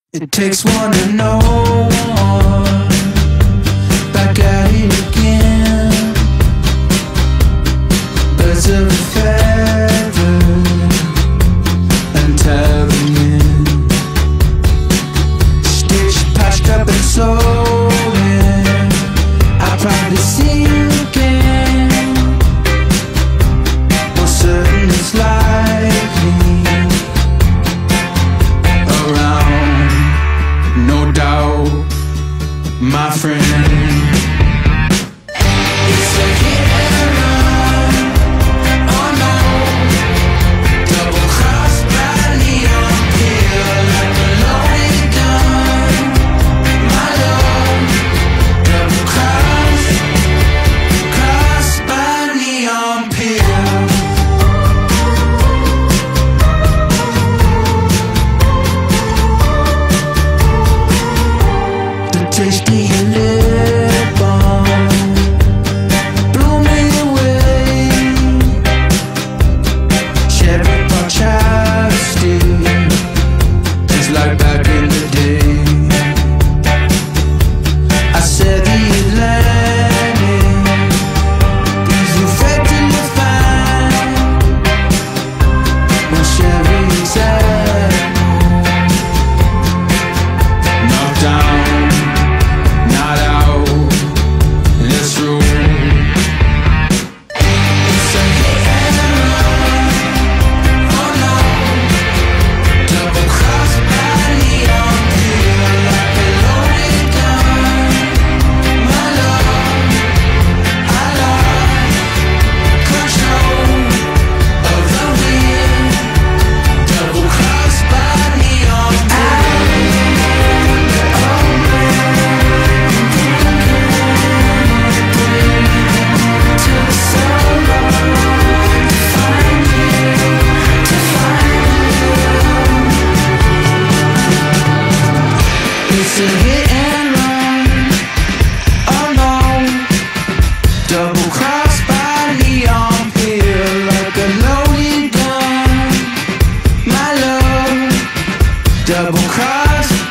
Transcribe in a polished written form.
It takes one to know one. Back at it again. Birds of a feather and telling in. Stitched, patched up and sewing. I'll probably see you again. For certain it's likely. No doubt, my friend. It's a hit and run. Oh no. Double crossed by neon peel like a loaded gun. My love. Double crossed by neon peel. Tasty lip balm blew me away. Cherry pop chapstick, just like back in the day. I said the Atlantic is effectively fine when Sherry's at knocked down. It's a hit and run. Oh no. Double crossed by neon peel like a loaded gun. My love. Double crossed